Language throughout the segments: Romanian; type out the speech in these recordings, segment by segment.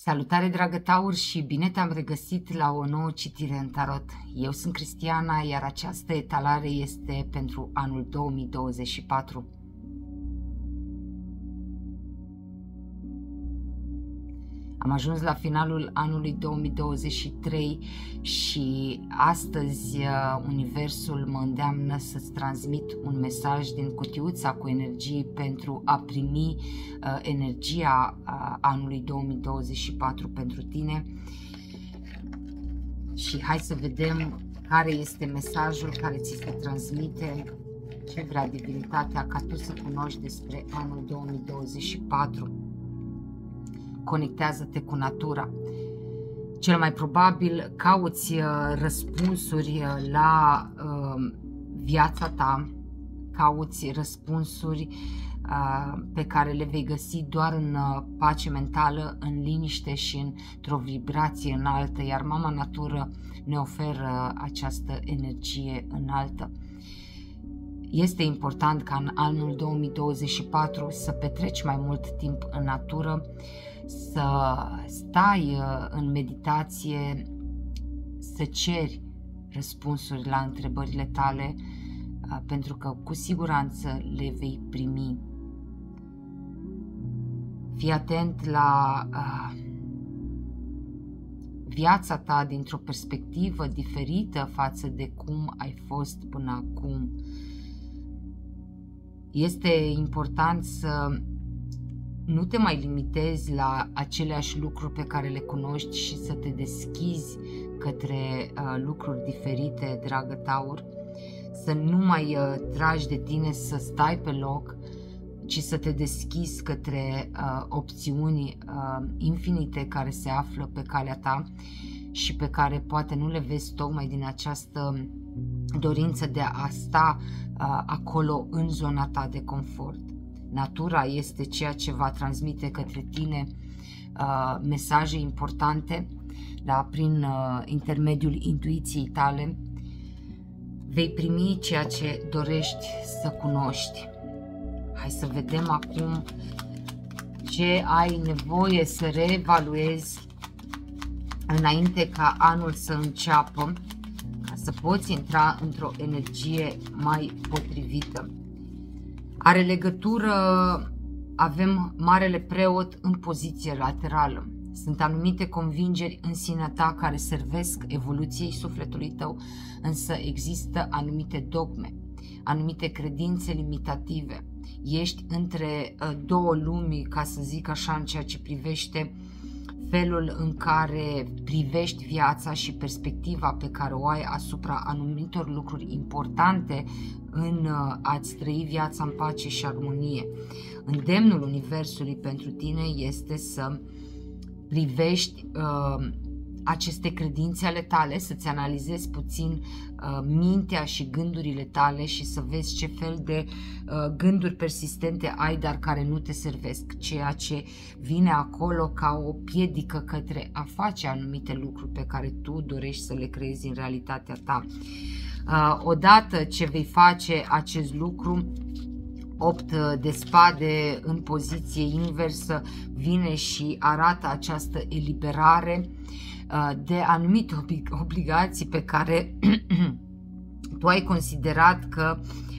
Salutare, dragă Taur, și bine te-am regăsit la o nouă citire în tarot. Eu sunt Cristiana, iar această etalare este pentru anul 2024. Am ajuns la finalul anului 2023 și astăzi Universul mă îndeamnă să-ți transmit un mesaj din cutiuța cu energii pentru a primi energia anului 2024 pentru tine. Și hai să vedem care este mesajul care ți se transmite, ce vrea divinitatea ca tu să cunoști despre anul 2024. Conectează-te cu natura. Cel mai probabil cauți răspunsuri la viața ta, cauți răspunsuri pe care le vei găsi doar în pace mentală, în liniște și într-o vibrație înaltă, iar Mama Natură ne oferă această energie înaltă. Este important ca în anul 2024 să petreci mai mult timp în natură, să stai în meditație, să ceri răspunsuri la întrebările tale, pentru că cu siguranță le vei primi. Fii atent la viața ta dintr-o perspectivă diferită față de cum ai fost până acum. Este important să nu te mai limitezi la aceleași lucruri pe care le cunoști și să te deschizi către lucruri diferite, dragă Taur. Să nu mai tragi de tine să stai pe loc, ci să te deschizi către opțiuni infinite care se află pe calea ta și pe care poate nu le vezi tocmai din această dorință de a sta acolo în zona ta de confort. Natura este ceea ce va transmite către tine mesaje importante, da, prin intermediul intuiției tale. Vei primi ceea ce dorești să cunoști. Hai să vedem acum ce ai nevoie să reevaluezi înainte ca anul să înceapă, ca să poți intra într-o energie mai potrivită. Are legătură, avem Marele Preot în poziție laterală. Sunt anumite convingeri în sinea ta care servesc evoluției sufletului tău, însă există anumite dogme, anumite credințe limitative. Ești între două lumi, ca să zic așa, în ceea ce privește felul în care privești viața și perspectiva pe care o ai asupra anumitor lucruri importante în a-ți trăi viața în pace și armonie. Îndemnul Universului pentru tine este să privești aceste credințe ale tale, să-ți analizezi puțin mintea și gândurile tale și să vezi ce fel de gânduri persistente ai, dar care nu te servesc, ceea ce vine acolo ca o piedică către a face anumite lucruri pe care tu dorești să le creezi în realitatea ta. Odată ce vei face acest lucru, 8 de spade în poziție inversă vine și arată această eliberare de anumite obligații pe care tu ai considerat că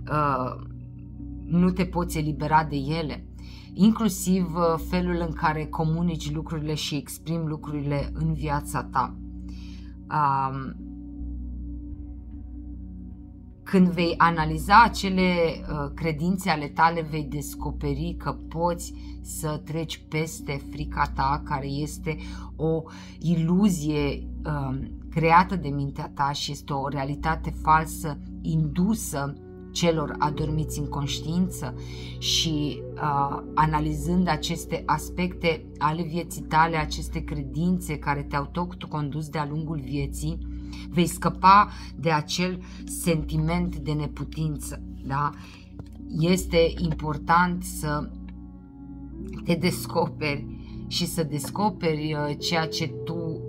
nu te poți elibera de ele, inclusiv felul în care comunici lucrurile și exprimi lucrurile în viața ta. Când vei analiza acele credințe ale tale, vei descoperi că poți să treci peste frica ta, care este o iluzie creată de mintea ta și este o realitate falsă indusă celor adormiți în conștiință. Și analizând aceste aspecte ale vieții tale, aceste credințe care te-au tot condus de-a lungul vieții, vei scăpa de acel sentiment de neputință, da? Este important să te descoperi și să descoperi ceea ce tu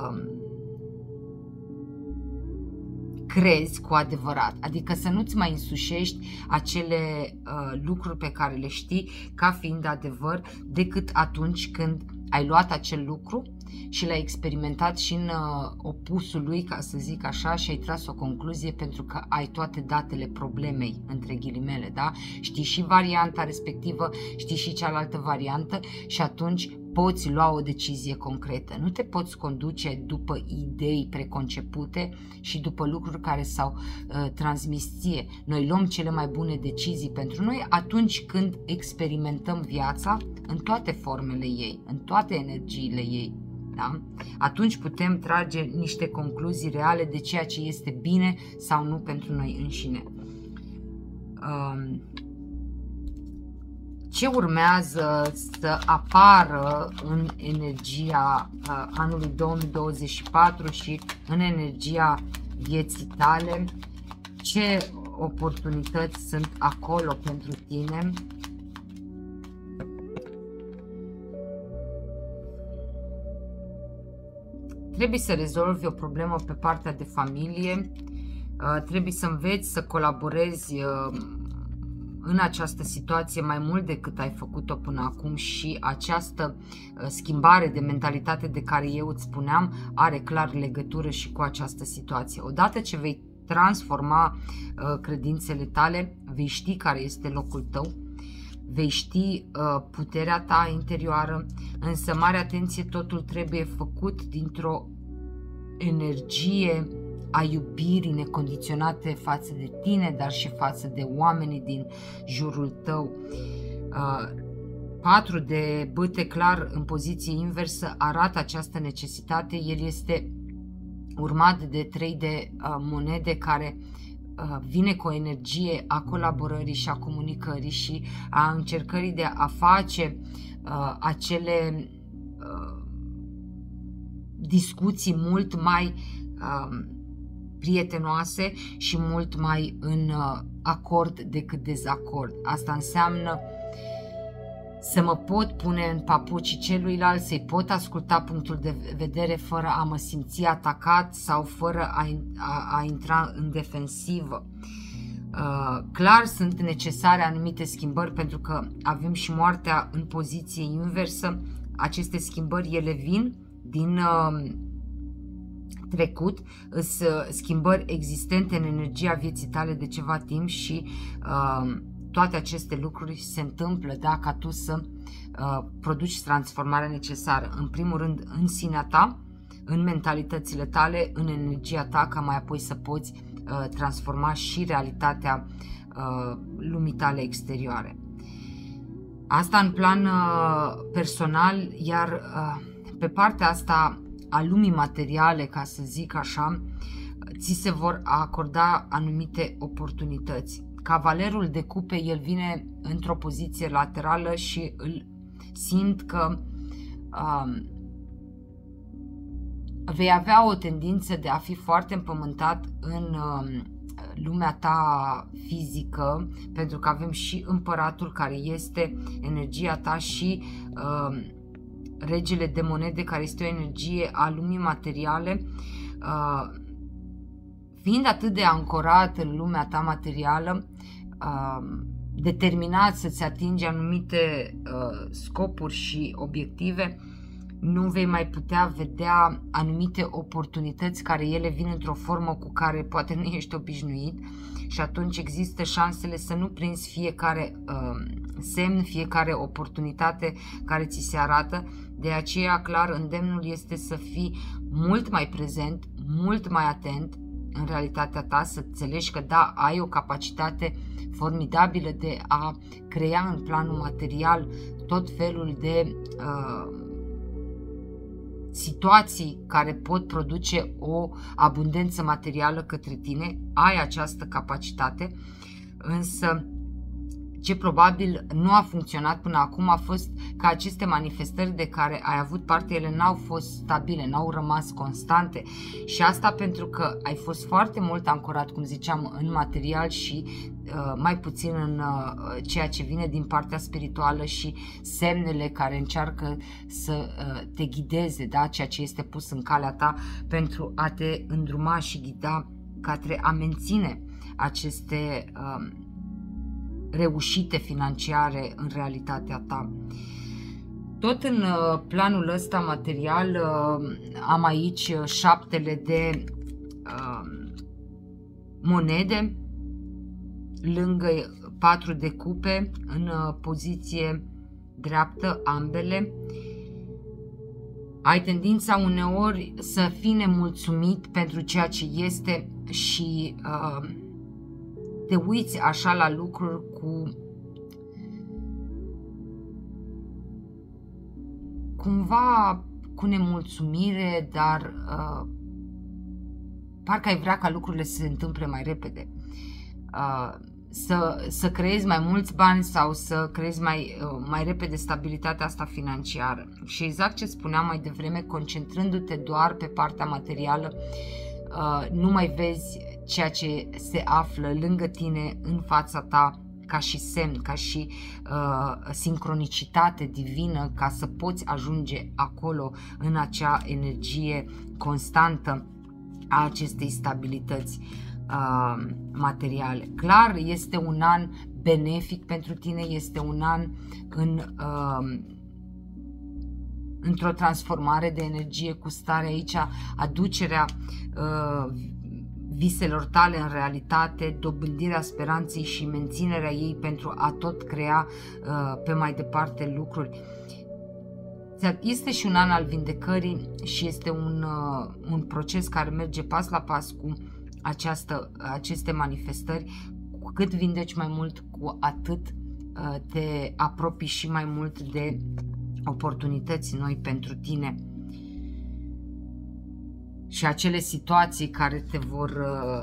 crezi cu adevărat, adică să nu-ți mai însușești acele lucruri pe care le știi ca fiind adevăr, decât atunci când ai luat acel lucru și l-ai experimentat și în opusul lui, ca să zic așa, și ai tras o concluzie pentru că ai toate datele problemei, între ghilimele, da? Știi și varianta respectivă, știi și cealaltă variantă și atunci poți lua o decizie concretă. Nu te poți conduce după idei preconcepute și după lucruri care s-au transmis ție. Noi luăm cele mai bune decizii pentru noi atunci când experimentăm viața în toate formele ei, în toate energiile ei. Da? Atunci putem trage niște concluzii reale de ceea ce este bine sau nu pentru noi înșine. Ce urmează să apară în energia anului 2024 și în energia vieții tale? Ce oportunități sunt acolo pentru tine? Trebuie să rezolvi o problemă pe partea de familie, trebuie să înveți să colaborezi în această situație mai mult decât ai făcut-o până acum și această schimbare de mentalitate de care eu îți spuneam are clar legătură și cu această situație. Odată ce vei transforma credințele tale, vei ști care este locul tău, vei ști puterea ta interioară, însă mare atenție, totul trebuie făcut dintr-o energie a iubirii necondiționate față de tine, dar și față de oamenii din jurul tău. 4 de bâte clar în poziție inversă arată această necesitate. El este urmat de 3 de monede care vine cu o energie a colaborării și a comunicării și a încercării de a face acele discuții mult mai prietenoase și mult mai în acord decât dezacord. Asta înseamnă să mă pot pune în papucii celuilalt, să-i pot asculta punctul de vedere fără a mă simți atacat sau fără a intra în defensivă. Clar sunt necesare anumite schimbări pentru că avem și moartea în poziție inversă. Aceste schimbări ele vin din trecut, schimbări existente în energia vieții tale de ceva timp și toate aceste lucruri se întâmplă, da, ca tu să produci transformarea necesară. În primul rând în sinea ta, în mentalitățile tale, în energia ta, ca mai apoi să poți transforma și realitatea lumii tale exterioare. Asta în plan personal, iar pe partea asta a lumii materiale, ca să zic așa, ți se vor acorda anumite oportunități. Cavalerul de cupe, el vine într-o poziție laterală și îl simt că vei avea o tendință de a fi foarte împământat în lumea ta fizică, pentru că avem și împăratul care este energia ta și regele de monede care este o energie a lumii materiale. Fiind atât de ancorat în lumea ta materială, determinat să-ți atingi anumite scopuri și obiective, nu vei mai putea vedea anumite oportunități care ele vin într-o formă cu care poate nu ești obișnuit și atunci există șansele să nu prinzi fiecare semn, fiecare oportunitate care ți se arată. De aceea, clar, îndemnul este să fii mult mai prezent, mult mai atent în realitatea ta, să înțelegi că da, ai o capacitate formidabilă de a crea în planul material tot felul de situații care pot produce o abundență materială către tine, ai această capacitate, însă ce probabil nu a funcționat până acum a fost că aceste manifestări de care ai avut parte, ele n-au fost stabile, n-au rămas constante și asta pentru că ai fost foarte mult ancorat, cum ziceam, în material și mai puțin în ceea ce vine din partea spirituală și semnele care încearcă să te ghideze, da? Ceea ce este pus în calea ta pentru a te îndruma și ghida către a menține aceste reușite financiare în realitatea ta. Tot în planul ăsta material am aici 7 de monede lângă 4 de cupe în poziție dreaptă ambele. Ai tendința uneori să fii nemulțumit pentru ceea ce este și te uiți așa la lucruri cumva cu nemulțumire, dar parcă ai vrea ca lucrurile să se întâmple mai repede. Să creezi mai mulți bani sau să creezi mai repede stabilitatea asta financiară. Și exact ce spuneam mai devreme, concentrându-te doar pe partea materială, nu mai vezi ceea ce se află lângă tine, în fața ta, ca și semn, ca și sincronicitate divină, ca să poți ajunge acolo în acea energie constantă a acestei stabilități materiale. Clar, este un an benefic pentru tine, este un an într-o transformare de energie cu stare aici, aducerea viselor tale în realitate, dobândirea speranței și menținerea ei pentru a tot crea pe mai departe lucruri. Este și un an al vindecării și este un proces care merge pas la pas cu aceste manifestări. Cu cât vindeci mai mult, cu atât te apropii și mai mult de oportunități noi pentru tine. Și acele situații care te vor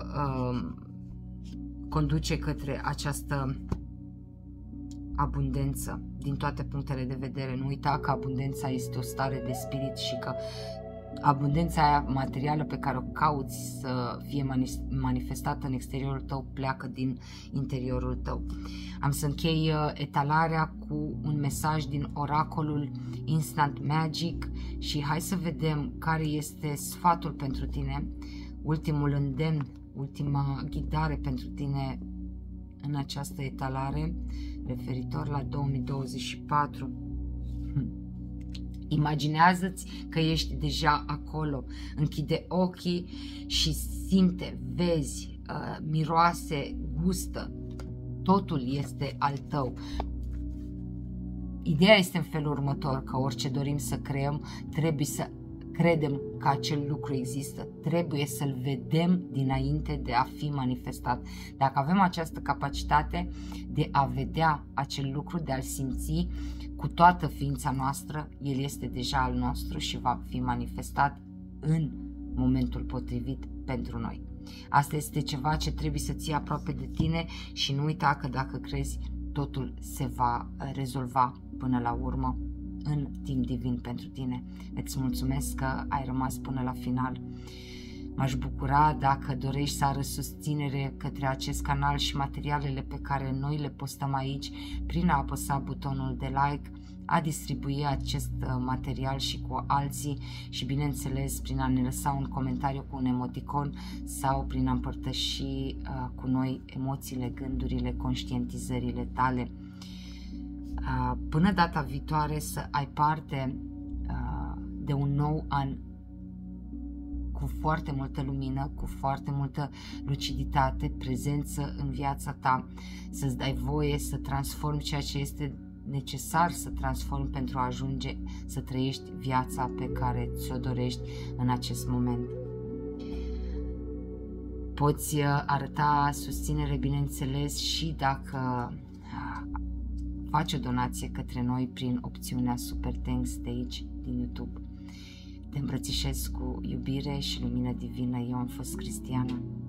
conduce către această abundență din toate punctele de vedere. Nu uita că abundența este o stare de spirit și că abundența aia materială pe care o cauți să fie manifestată în exteriorul tău pleacă din interiorul tău. Am să închei etalarea cu un mesaj din oracolul Instant Magic și hai să vedem care este sfatul pentru tine, ultimul îndemn, ultima ghidare pentru tine în această etalare referitor la 2024. Imaginează-ți că ești deja acolo, închide ochii și simte, vezi, miroase, gustă, totul este al tău. Ideea este în felul următor, că orice dorim să creăm, trebuie să credem că acel lucru există, trebuie să-l vedem dinainte de a fi manifestat. Dacă avem această capacitate de a vedea acel lucru, de a-l simți cu toată ființa noastră, el este deja al nostru și va fi manifestat în momentul potrivit pentru noi. Asta este ceva ce trebuie să ții aproape de tine și nu uita că dacă crezi, totul se va rezolva până la urmă în timp divin pentru tine. Îți mulțumesc că ai rămas până la final. M-aș bucura dacă dorești să arăți susținere către acest canal și materialele pe care noi le postăm aici prin a apăsa butonul de like, a distribui acest material și cu alții și bineînțeles prin a ne lăsa un comentariu cu un emoticon sau prin a împărtăși cu noi emoțiile, gândurile, conștientizările tale. Până data viitoare să ai parte de un nou an cu foarte multă lumină, cu foarte multă luciditate, prezență în viața ta, să-ți dai voie să transformi ceea ce este necesar să transformi pentru a ajunge să trăiești viața pe care ți-o dorești în acest moment. Poți arăta susținere, bineînțeles, și dacă faci o donație către noi prin opțiunea Super Thanks de aici, din YouTube. Te îmbrățișez cu iubire și lumină divină. Eu am fost Cristiana.